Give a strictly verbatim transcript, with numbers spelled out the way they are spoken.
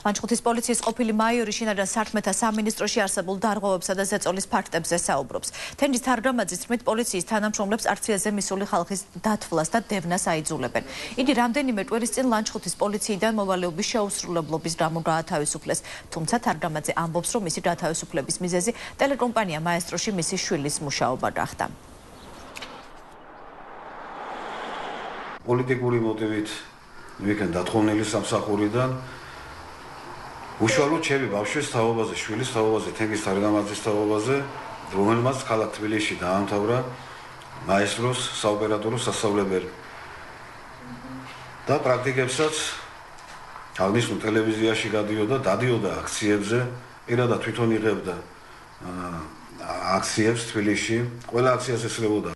ლანჩხუთის პოლიციის ყოფილი მაიორი შინაგან საქმეთა სამინისტროში არსებულ დარღვევებსა და ზეწოლის ფაქტებზე საუბრობს. თენჯის თარგამაძის თქმით, პოლიციის თანამშრომლებს არციაზე მისული ხალხის დათვლას და დევნას აიძულებენ. იგი რამდენიმე კვირის წინ ლანჩხუთის პოლიციიდან მოვალეობის შეუსრულებლობის გამო გაათავისუფლეს. თუმცა თარგამაძე ამბობს, რომ მისი გათავისუფლების მიზეზი ტელეკომპანია მაესტროში მისი შვილის მუშაობა გახდა. პოლიტიკური მოტივით ვიქენ დათხოვნილი სამსახურიდან უშუალოდ ჩემი ბავშვის თაობაზე, შვილის თაობაზე, თენგიზ თარგამაძის თაობაზე, რომელმაც ქალაქ თბილისში დაამთავრა მაესტროს საოპერატორო სასწავლებელი. და პრაქტიკებსაც აღნიშნულ ტელევიზიაში გადიოდა, დადიოდა აქციებზე, პირადად თვითონ იღებდა აქციებს თბილისში. ყველა აქციას ესწრებოდა